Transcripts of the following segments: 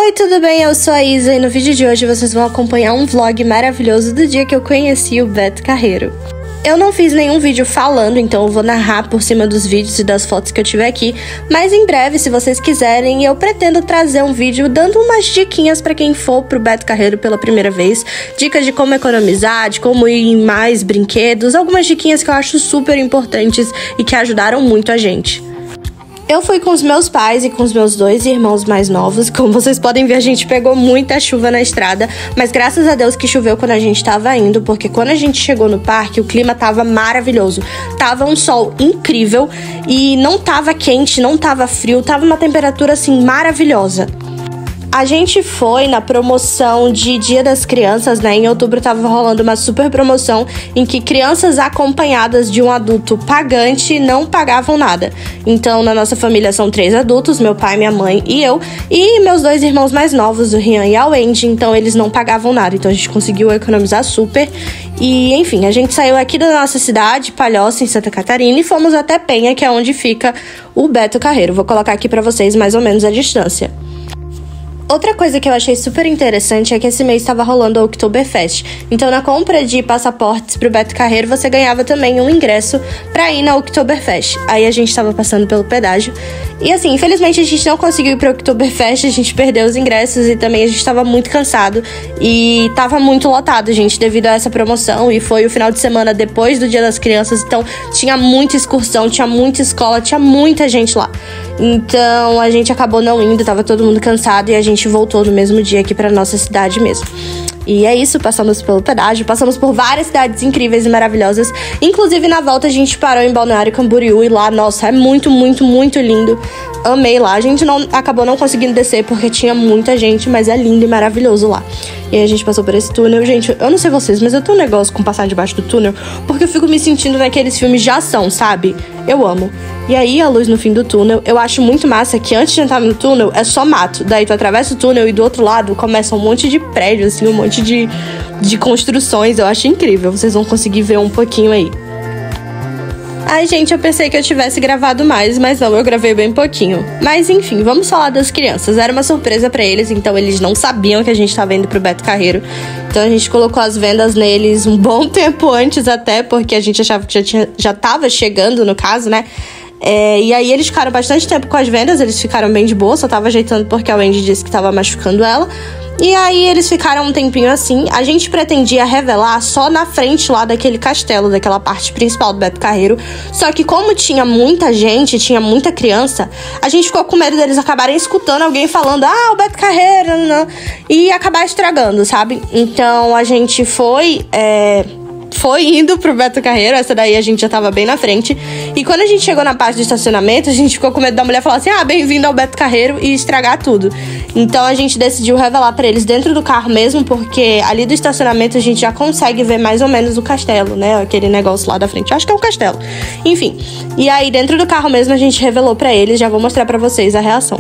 Oi, tudo bem? Eu sou a Isa e no vídeo de hoje vocês vão acompanhar um vlog maravilhoso do dia que eu conheci o Beto Carreiro. Eu não fiz nenhum vídeo falando, então eu vou narrar por cima dos vídeos e das fotos que eu tiver aqui, mas em breve, se vocês quiserem, eu pretendo trazer um vídeo dando umas diquinhas pra quem for pro Beto Carreiro pela primeira vez, dicas de como economizar, de como ir em mais brinquedos, algumas diquinhas que eu acho super importantes e que ajudaram muito a gente. Eu fui com os meus pais e com os meus dois irmãos mais novos. Como vocês podem ver, a gente pegou muita chuva na estrada, mas graças a Deus que choveu quando a gente tava indo, porque quando a gente chegou no parque, o clima tava maravilhoso. Tava um sol incrível e não tava quente, não tava frio, tava uma temperatura assim maravilhosa. A gente foi na promoção de Dia das Crianças, né? Em outubro tava rolando uma super promoção em que crianças acompanhadas de um adulto pagante não pagavam nada. Então, na nossa família são 3 adultos, meu pai, minha mãe e eu. E meus 2 irmãos mais novos, o Rian e a Wendy, então eles não pagavam nada. Então a gente conseguiu economizar super. E, enfim, a gente saiu aqui da nossa cidade, Palhoça, em Santa Catarina, e fomos até Penha, que é onde fica o Beto Carreiro. Vou colocar aqui pra vocês mais ou menos a distância. Outra coisa que eu achei super interessante é que esse mês estava rolando o Oktoberfest. Então, na compra de passaportes pro Beto Carreiro, você ganhava também um ingresso pra ir na Oktoberfest. Aí a gente estava passando pelo pedágio. E assim, infelizmente a gente não conseguiu ir pro Oktoberfest, a gente perdeu os ingressos e também a gente estava muito cansado. E tava muito lotado, gente, devido a essa promoção. E foi o final de semana depois do Dia das Crianças, então tinha muita excursão, tinha muita escola, tinha muita gente lá. Então a gente acabou não indo, tava todo mundo cansado e a gente voltou no mesmo dia aqui pra nossa cidade mesmo. E é isso, passamos pelo pedágio, passamos por várias cidades incríveis e maravilhosas. Inclusive, na volta, a gente parou em Balneário Camboriú e lá, nossa, é muito, muito, muito lindo. Amei lá. A gente acabou não conseguindo descer porque tinha muita gente, mas é lindo e maravilhoso lá. E aí a gente passou por esse túnel. Gente, eu não sei vocês, mas eu tenho um negócio com passar debaixo do túnel porque eu fico me sentindo naqueles filmes de ação, sabe? Eu amo. E aí, a luz no fim do túnel, eu acho muito massa que antes de entrar no túnel é só mato. Daí tu atravessa o túnel e do outro lado começa um monte de prédio, assim, um monte de construções. Eu acho incrível. Vocês vão conseguir ver um pouquinho aí. Ai, gente, eu pensei que eu tivesse gravado mais, mas não, eu gravei bem pouquinho. Mas enfim, vamos falar das crianças. Era uma surpresa pra eles, então eles não sabiam que a gente tava indo pro Beto Carreiro. Então a gente colocou as vendas neles um bom tempo antes até, porque a gente achava que já tava chegando, no caso, né? E aí eles ficaram bastante tempo com as vendas, eles ficaram bem de boa, só tava ajeitando porque a Wendy disse que tava machucando ela. E aí eles ficaram um tempinho assim. A gente pretendia revelar só na frente lá daquele castelo, daquela parte principal do Beto Carreiro. Só que como tinha muita gente, tinha muita criança, a gente ficou com medo deles acabarem escutando alguém falando o Beto Carreiro, não, e acabar estragando, sabe? Então a gente foi indo pro Beto Carreiro, essa daí a gente já tava bem na frente. E quando a gente chegou na parte do estacionamento, a gente ficou com medo da mulher falar assim, bem-vindo ao Beto Carreiro, e estragar tudo. Então a gente decidiu revelar pra eles dentro do carro mesmo, porque ali do estacionamento a gente já consegue ver mais ou menos o castelo, né? Aquele negócio lá da frente, eu acho que é um castelo. Enfim, e aí dentro do carro mesmo a gente revelou pra eles, já vou mostrar pra vocês a reação.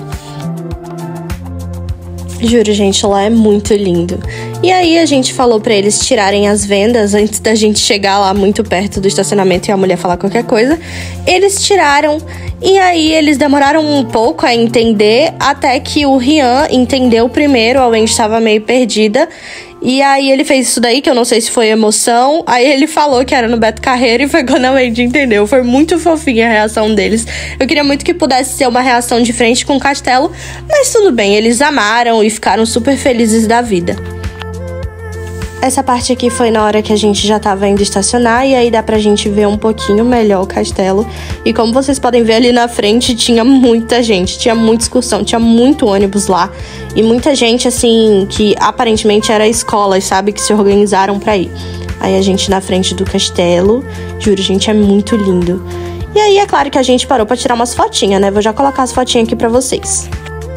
Juro, gente, lá é muito lindo. E aí a gente falou pra eles tirarem as vendas antes da gente chegar lá muito perto do estacionamento e a mulher falar qualquer coisa. Eles tiraram e aí eles demoraram um pouco a entender, até que o Rian entendeu primeiro, a Wendy estava meio perdida. E aí ele fez isso daí, que eu não sei se foi emoção. Aí ele falou que era no Beto Carreiro e foi quando a Wendy entendeu. Foi muito fofinha a reação deles. Eu queria muito que pudesse ser uma reação de frente com o castelo, mas tudo bem, eles amaram e ficaram super felizes da vida. Essa parte aqui foi na hora que a gente já tava indo estacionar e aí dá pra gente ver um pouquinho melhor o castelo. E como vocês podem ver ali na frente, tinha muita gente, tinha muita excursão, tinha muito ônibus lá. E muita gente, assim, que aparentemente era escolas, sabe, que se organizaram pra ir. Aí a gente na frente do castelo, juro, gente, é muito lindo. E aí é claro que a gente parou pra tirar umas fotinhas, né? Vou já colocar as fotinhas aqui pra vocês.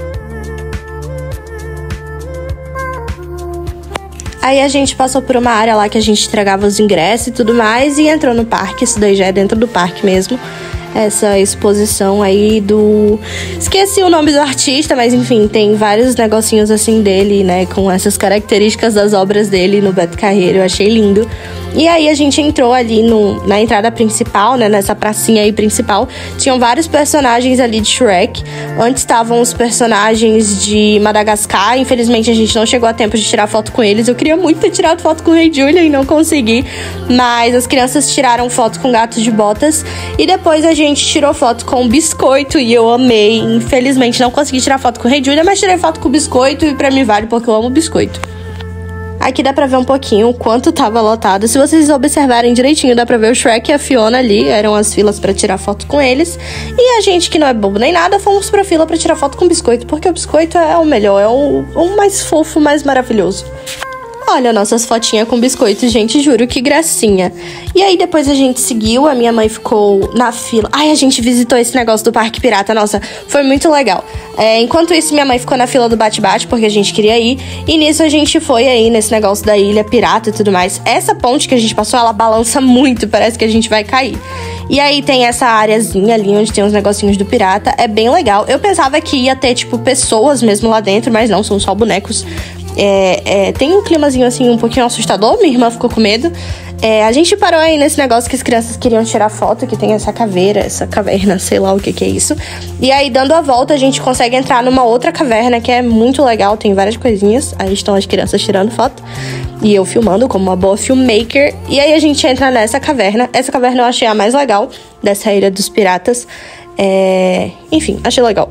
Aí a gente passou por uma área lá que a gente entregava os ingressos e tudo mais e entrou no parque, isso daí já é dentro do parque mesmo. essa exposição aí do... Esqueci o nome do artista, mas enfim, tem vários negocinhos assim dele, né, com essas características das obras dele no Beto Carreiro. Eu achei lindo. E aí a gente entrou ali na entrada principal, né, nessa pracinha aí principal. Tinham vários personagens ali de Shrek. Antes estavam os personagens de Madagascar. Infelizmente a gente não chegou a tempo de tirar foto com eles. Eu queria muito ter tirado foto com o Rei Julian e não consegui. Mas as crianças tiraram foto com Gato de Botas. E depois a gente tirou foto com o Biscoito e eu amei. Infelizmente não consegui tirar foto com o Rei Julian, mas tirei foto com o Biscoito e pra mim vale porque eu amo Biscoito. Aqui dá pra ver um pouquinho o quanto tava lotado. Se vocês observarem direitinho, dá pra ver o Shrek e a Fiona ali. Eram as filas pra tirar foto com eles. E a gente, que não é bobo nem nada, fomos pra fila pra tirar foto com o Biscoito. Porque o Biscoito é o melhor, é o mais fofo, mais maravilhoso. Olha nossas fotinhas com biscoito, gente, juro, que gracinha. E aí depois a gente seguiu, a minha mãe ficou na fila. Ai, a gente visitou esse negócio do Parque Pirata, nossa, foi muito legal. Enquanto isso, minha mãe ficou na fila do bate-bate, porque a gente queria ir. E nisso a gente foi aí nesse negócio da Ilha Pirata e tudo mais. Essa ponte que a gente passou, ela balança muito, parece que a gente vai cair. E aí tem essa areazinha ali, onde tem uns negocinhos do pirata, é bem legal. Eu pensava que ia ter, tipo, pessoas mesmo lá dentro, mas não, são só bonecos. Tem um climazinho assim um pouquinho assustador, minha irmã ficou com medo. A gente parou aí nesse negócio que as crianças queriam tirar foto, que tem essa caveira, essa caverna, sei lá o que é isso. E aí, dando a volta, a gente consegue entrar numa outra caverna que é muito legal, tem várias coisinhas. Aí estão as crianças tirando foto e eu filmando como uma boa filmmaker. E aí a gente entra nessa caverna. Essa caverna eu achei a mais legal dessa Ilha dos Piratas. Enfim, achei legal.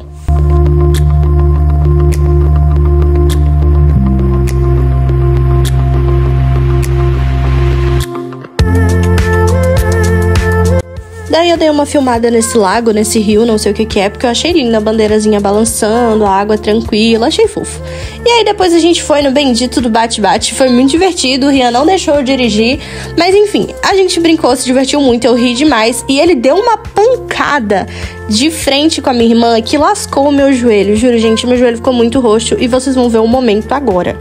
Daí eu dei uma filmada nesse lago, nesse rio, não sei o que é, porque eu achei linda a bandeirazinha balançando, a água tranquila, achei fofo. E aí depois a gente foi no bendito do bate-bate, foi muito divertido, o Rian não deixou eu dirigir, mas enfim, a gente brincou, se divertiu muito, eu ri demais, e ele deu uma pancada de frente com a minha irmã que lascou o meu joelho, juro gente, meu joelho ficou muito roxo e vocês vão ver o momento agora.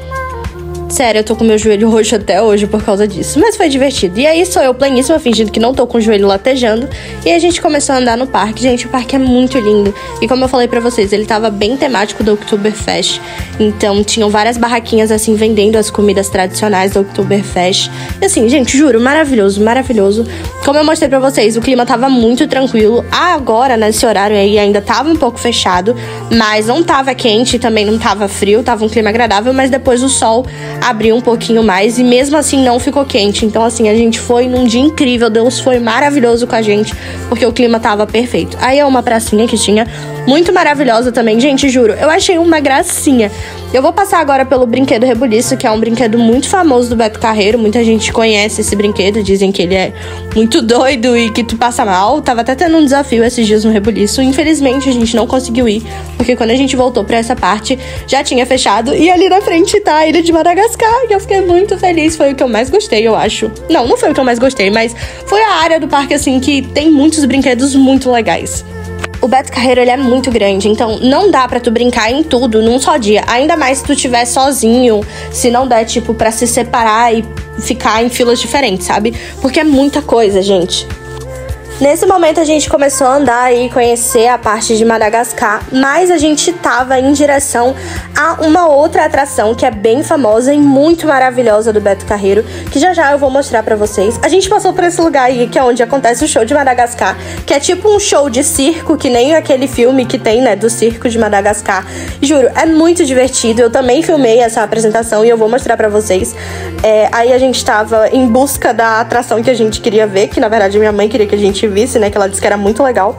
Sério, eu tô com meu joelho roxo até hoje por causa disso. Mas foi divertido. E aí sou eu pleníssima, fingindo que não tô com o joelho latejando. E a gente começou a andar no parque. Gente, o parque é muito lindo. E como eu falei pra vocês, ele tava bem temático do Oktoberfest. Então, tinham várias barraquinhas, assim, vendendo as comidas tradicionais do Oktoberfest. E assim, gente, juro, maravilhoso, maravilhoso. Como eu mostrei pra vocês, o clima tava muito tranquilo. Agora, nesse horário aí, ainda tava um pouco fechado. Mas não tava quente, também não tava frio. Tava um clima agradável, mas depois o sol abriu um pouquinho mais e mesmo assim não ficou quente. Então assim, a gente foi num dia incrível, Deus foi maravilhoso com a gente, porque o clima tava perfeito. Aí é uma pracinha que tinha, muito maravilhosa também, gente, juro, eu achei uma gracinha. Eu vou passar agora pelo Brinquedo Rebuliço, que é um brinquedo muito famoso do Beto Carreiro, muita gente conhece esse brinquedo, dizem que ele é muito doido e que tu passa mal. Tava até tendo um desafio esses dias no Rebuliço, infelizmente a gente não conseguiu ir, porque quando a gente voltou pra essa parte, já tinha fechado, e ali na frente tá a Ilha de Madagascar, e eu fiquei muito feliz, foi o que eu mais gostei, eu acho. Não foi o que eu mais gostei, mas foi a área do parque, assim, que tem muitos brinquedos muito legais. O Beto Carreiro, ele é muito grande, então não dá pra tu brincar em tudo num só dia. Ainda mais se tu estiver sozinho, se não der, tipo, pra se separar e ficar em filas diferentes, sabe? Porque é muita coisa, gente. Nesse momento a gente começou a andar e conhecer a parte de Madagascar, mas a gente tava em direção a uma outra atração que é bem famosa e muito maravilhosa do Beto Carreiro, que já eu vou mostrar pra vocês. A gente passou por esse lugar aí, que é onde acontece o show de Madagascar, que é tipo um show de circo, que nem aquele filme que tem, né, do circo de Madagascar. Juro, é muito divertido, eu também filmei essa apresentação e eu vou mostrar pra vocês. Aí a gente tava em busca da atração que a gente queria ver, que na verdade minha mãe queria que a gente visse, né, que ela disse que era muito legal.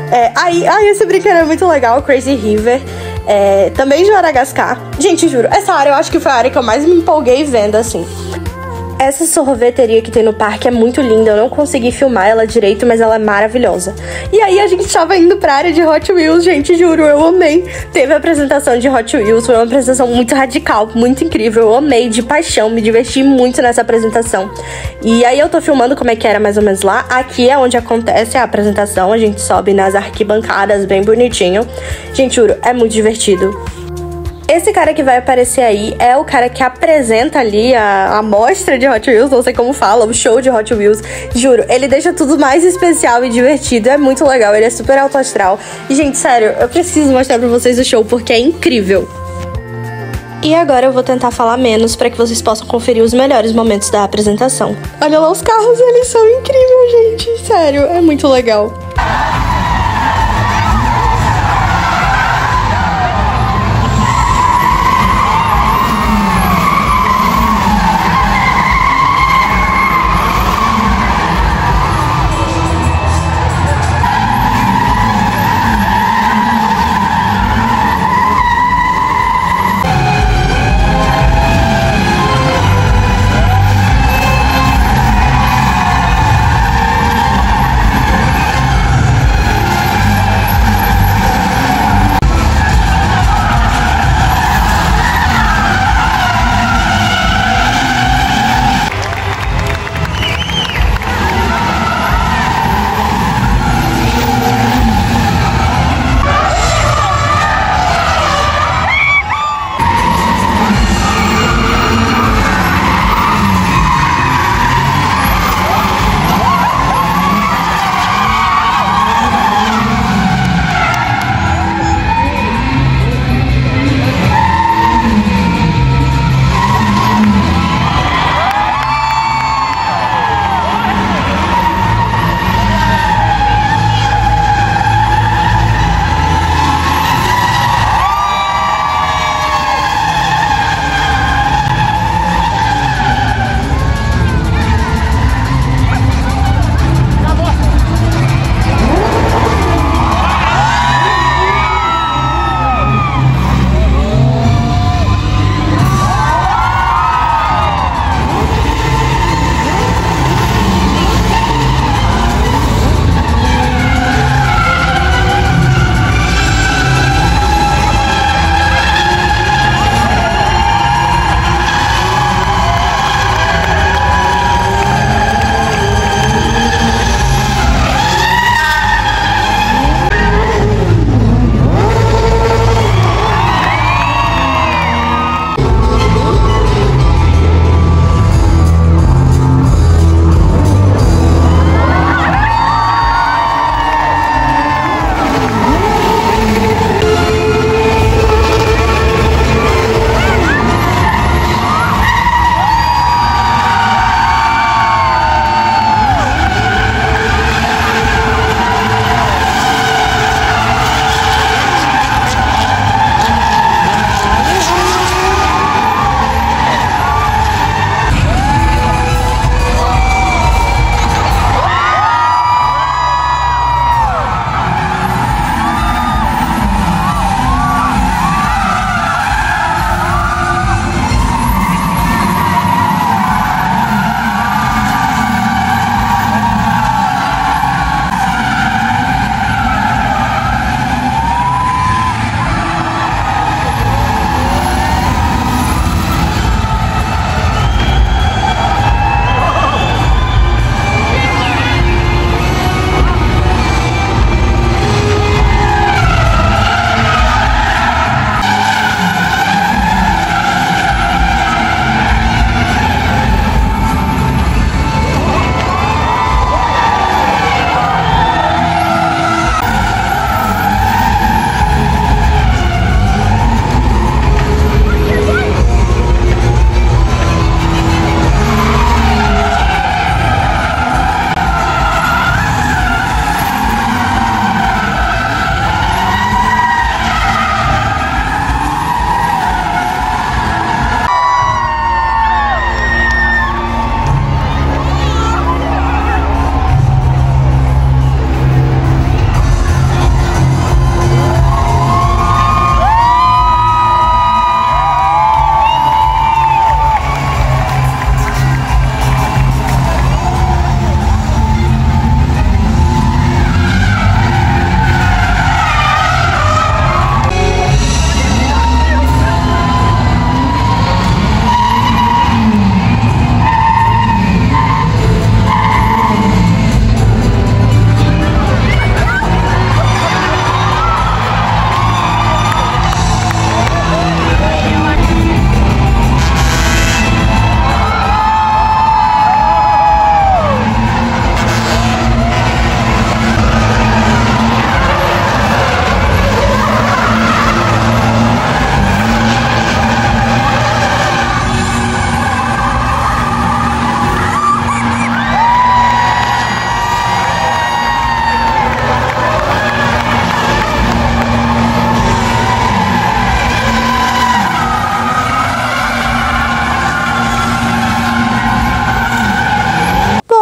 Esse brinquedo é muito legal, Crazy River, também de Madagascar. Gente, juro, essa área eu acho que foi a área que eu mais me empolguei vendo, assim. Essa sorveteria que tem no parque é muito linda, eu não consegui filmar ela direito, mas ela é maravilhosa. E aí a gente tava indo pra área de Hot Wheels, gente, juro, eu amei. Teve a apresentação de Hot Wheels, foi uma apresentação muito radical, muito incrível, eu amei de paixão, me diverti muito nessa apresentação. E aí eu tô filmando como é que era mais ou menos lá. Aqui é onde acontece a apresentação, a gente sobe nas arquibancadas bem bonitinho. Gente, juro, é muito divertido. Esse cara que vai aparecer aí é o cara que apresenta ali a mostra de Hot Wheels, não sei como fala, o show de Hot Wheels. Juro, ele deixa tudo mais especial e divertido, é muito legal, ele é super alto astral. E, gente, sério, eu preciso mostrar pra vocês o show porque é incrível. E agora eu vou tentar falar menos para que vocês possam conferir os melhores momentos da apresentação. Olha lá os carros, eles são incríveis, gente, sério, é muito legal.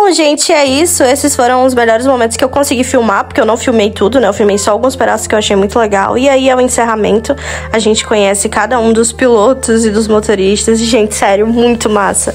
Bom, gente, é isso. Esses foram os melhores momentos que eu consegui filmar, porque eu não filmei tudo, né? Eu filmei só alguns pedaços que eu achei muito legal. E aí é o encerramento. A gente conhece cada um dos pilotos e dos motoristas. E, gente, sério, muito massa.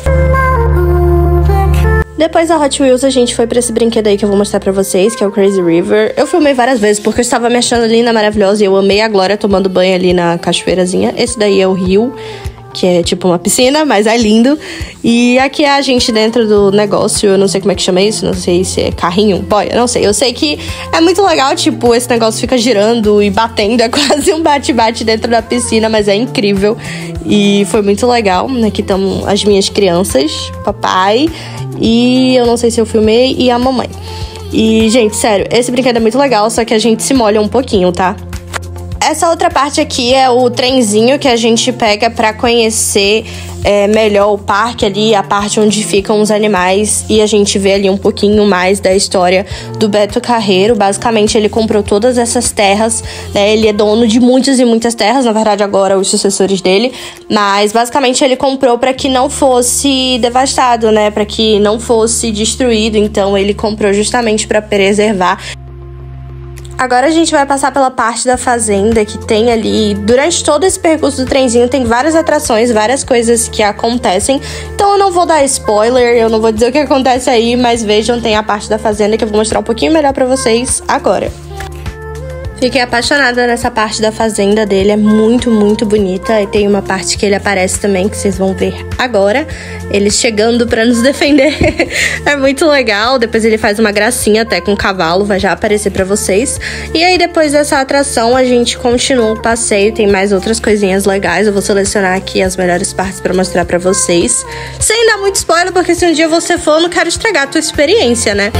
Depois da Hot Wheels, a gente foi pra esse brinquedo aí que eu vou mostrar pra vocês, que é o Crazy River. Eu filmei várias vezes, porque eu estava me achando linda, maravilhosa, e eu amei a Glória tomando banho ali na cachoeirazinha. Esse daí é o rio, que é tipo uma piscina, mas é lindo. E aqui é a gente dentro do negócio, eu não sei como é que chama isso, não sei se é carrinho, boia, não sei. Eu sei que é muito legal, tipo, esse negócio fica girando e batendo, é quase um bate-bate dentro da piscina, mas é incrível. E foi muito legal. Aqui estão as minhas crianças, papai, e eu não sei se eu filmei, e a mamãe. E, gente, sério, esse brinquedo é muito legal, só que a gente se molha um pouquinho, tá? Essa outra parte aqui é o trenzinho que a gente pega pra conhecer melhor o parque ali, a parte onde ficam os animais, e a gente vê ali um pouquinho mais da história do Beto Carreiro. Basicamente, ele comprou todas essas terras, né? Ele é dono de muitas e muitas terras, na verdade agora os sucessores dele, mas basicamente ele comprou para que não fosse devastado, né? Para que não fosse destruído, então ele comprou justamente para preservar. Agora a gente vai passar pela parte da fazenda que tem ali. Durante todo esse percurso do trenzinho tem várias atrações, várias coisas que acontecem. Então eu não vou dar spoiler, eu não vou dizer o que acontece aí, mas vejam, tem a parte da fazenda que eu vou mostrar um pouquinho melhor pra vocês agora. Fiquei apaixonada nessa parte da fazenda dele, é muito, muito bonita. E tem uma parte que ele aparece também, que vocês vão ver agora. Ele chegando pra nos defender. É muito legal. Depois ele faz uma gracinha até com o cavalo, vai já aparecer pra vocês. E aí depois dessa atração a gente continua o passeio, tem mais outras coisinhas legais. Eu vou selecionar aqui as melhores partes pra mostrar pra vocês. Sem dar muito spoiler, porque se um dia você for, eu não quero estragar a tua experiência, né?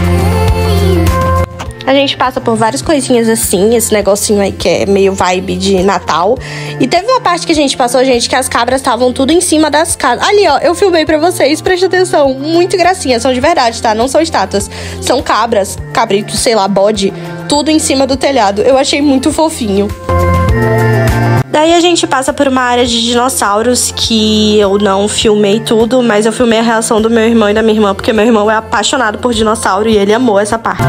A gente passa por várias coisinhas assim, esse negocinho aí que é meio vibe de Natal. E teve uma parte que a gente passou, gente, que as cabras estavam tudo em cima das casas. Ali, ó, eu filmei pra vocês, preste atenção. Muito gracinha, são de verdade, tá? Não são estátuas. São cabras, cabritos, sei lá, bode, tudo em cima do telhado. Eu achei muito fofinho. Daí a gente passa por uma área de dinossauros que eu não filmei tudo, mas eu filmei a reação do meu irmão e da minha irmã, porque meu irmão é apaixonado por dinossauro e ele amou essa parte.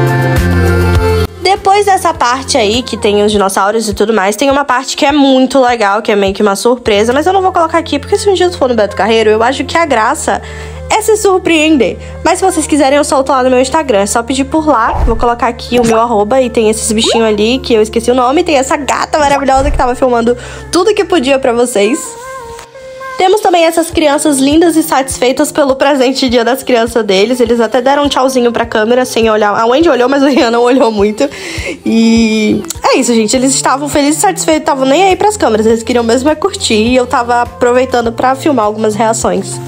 Depois dessa parte aí, que tem os dinossauros e tudo mais, tem uma parte que é muito legal, que é meio que uma surpresa, mas eu não vou colocar aqui, porque se um dia tu for no Beto Carreiro, eu acho que a graça é se surpreender. Mas se vocês quiserem, eu solto lá no meu Instagram, é só pedir por lá. Vou colocar aqui o meu arroba e tem esses bichinhos ali, que eu esqueci o nome, tem essa gata maravilhosa que tava filmando tudo que podia pra vocês. Temos também essas crianças lindas e satisfeitas pelo presente de Dia das Crianças deles. Eles até deram um tchauzinho pra câmera sem olhar. A Wendy olhou, mas o Rian não olhou muito. E é isso, gente. Eles estavam felizes e satisfeitos, estavam nem aí pras câmeras. Eles queriam mesmo é curtir e eu tava aproveitando pra filmar algumas reações.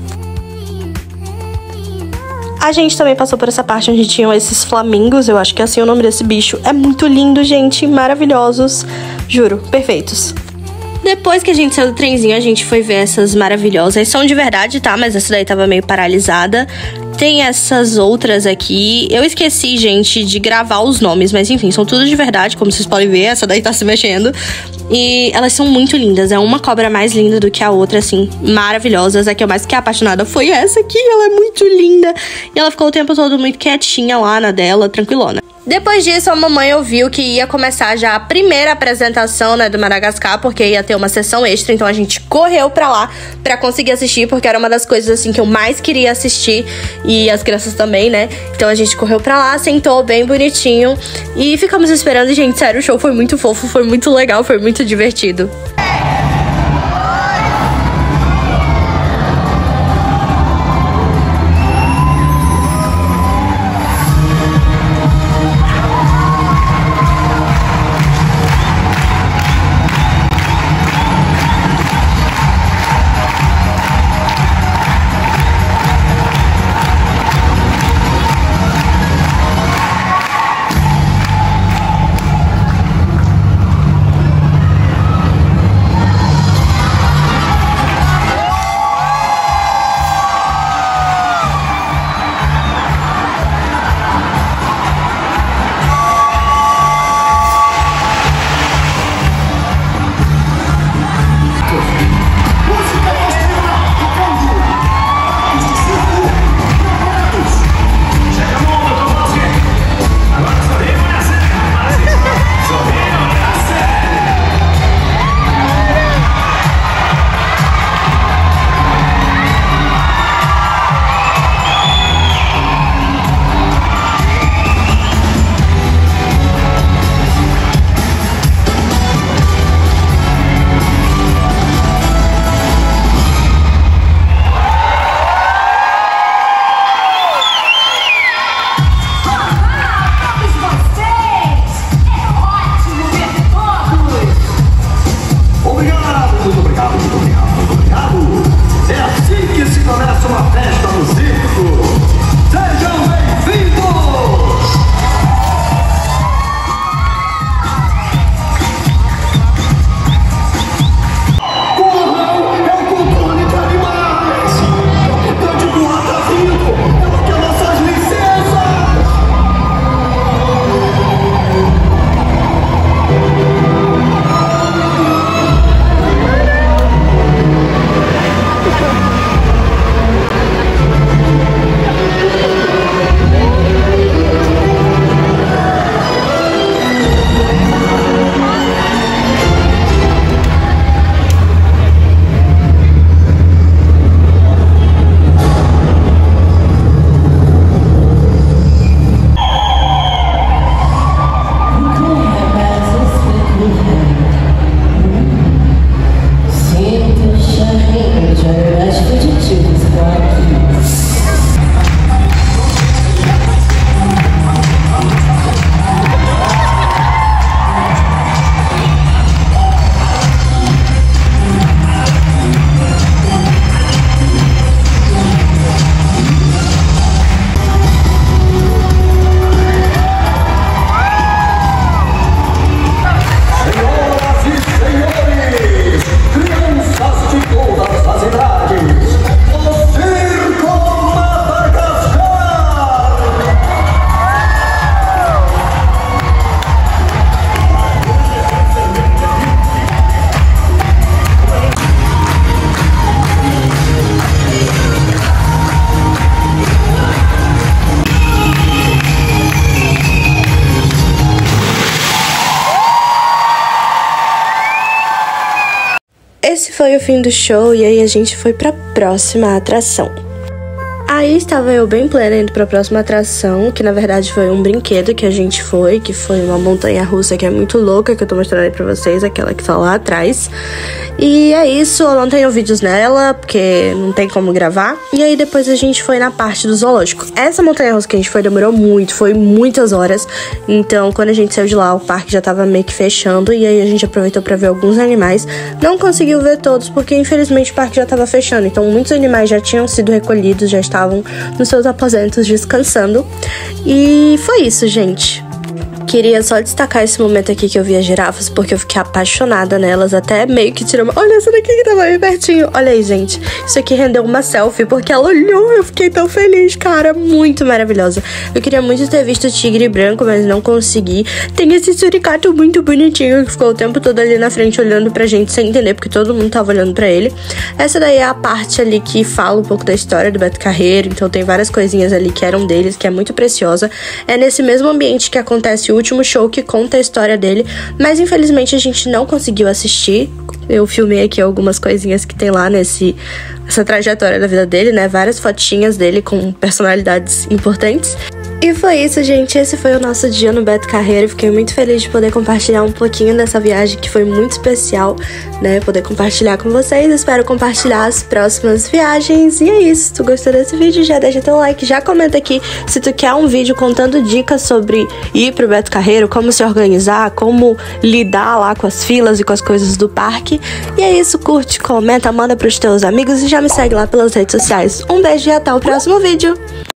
A gente também passou por essa parte onde tinham esses flamingos. Eu acho que é assim o nome desse bicho. É muito lindo, gente. Maravilhosos. Juro, perfeitos. Depois que a gente saiu do trenzinho, a gente foi ver essas maravilhosas. São de verdade, tá? Mas essa daí tava meio paralisada. Tem essas outras aqui. Eu esqueci, gente, de gravar os nomes. Mas enfim, são tudo de verdade, como vocês podem ver. Essa daí tá se mexendo. E elas são muito lindas. É uma cobra mais linda do que a outra, assim. Maravilhosas. A que eu mais fiquei apaixonada foi essa aqui. Ela é muito linda. E ela ficou o tempo todo muito quietinha lá na dela, tranquilona. Depois disso, a mamãe ouviu que ia começar já a primeira apresentação, né, do Madagascar, porque ia ter uma sessão extra, então a gente correu pra lá pra conseguir assistir, porque era uma das coisas, assim, que eu mais queria assistir, e as crianças também, né, então a gente correu pra lá, sentou bem bonitinho, e ficamos esperando, e, gente, sério, o show foi muito fofo, foi muito legal, foi muito divertido. esse foi o fim do show e aí a gente foi pra próxima atração. Aí estava eu bem plena indo pra próxima atração, que na verdade foi um brinquedo que a gente foi, que foi uma montanha-russa que é muito louca, que eu tô mostrando aí pra vocês, aquela que tá lá atrás. E é isso, eu não tenho vídeos nela, porque não tem como gravar. E aí depois a gente foi na parte do zoológico. Essa montanha-russa que a gente foi demorou muito, foi muitas horas. Então quando a gente saiu de lá, o parque já tava meio que fechando, e aí a gente aproveitou pra ver alguns animais. Não conseguiu ver todos, porque infelizmente o parque já tava fechando, então muitos animais já tinham sido recolhidos, já estavam nos seus aposentos descansando. E foi isso, gente. Queria só destacar esse momento aqui que eu vi as girafas, porque eu fiquei apaixonada nelas, até meio que tirou uma... Olha essa daqui que tava bem pertinho. Olha aí, gente. Isso aqui rendeu uma selfie, porque ela olhou, eu fiquei tão feliz, cara. Muito maravilhosa. Eu queria muito ter visto o tigre branco, mas não consegui. Tem esse suricato muito bonitinho, que ficou o tempo todo ali na frente olhando pra gente, sem entender, porque todo mundo tava olhando pra ele. Essa daí é a parte ali que fala um pouco da história do Beto Carreiro, então tem várias coisinhas ali que eram deles, que é muito preciosa. É nesse mesmo ambiente que acontece o último show que conta a história dele, mas infelizmente a gente não conseguiu assistir. Eu filmei aqui algumas coisinhas que tem lá essa trajetória da vida dele, né? Várias fotinhas dele com personalidades importantes. E foi isso, gente. Esse foi o nosso dia no Beto Carreiro. Fiquei muito feliz de poder compartilhar um pouquinho dessa viagem que foi muito especial, né? Poder compartilhar com vocês. Espero compartilhar as próximas viagens. E é isso. Se tu gostou desse vídeo, já deixa teu like. Já comenta aqui se tu quer um vídeo contando dicas sobre ir pro Beto Carreiro, como se organizar, como lidar lá com as filas e com as coisas do parque. E é isso. Curte, comenta, manda pros teus amigos e já me segue lá pelas redes sociais. Um beijo e até o próximo vídeo.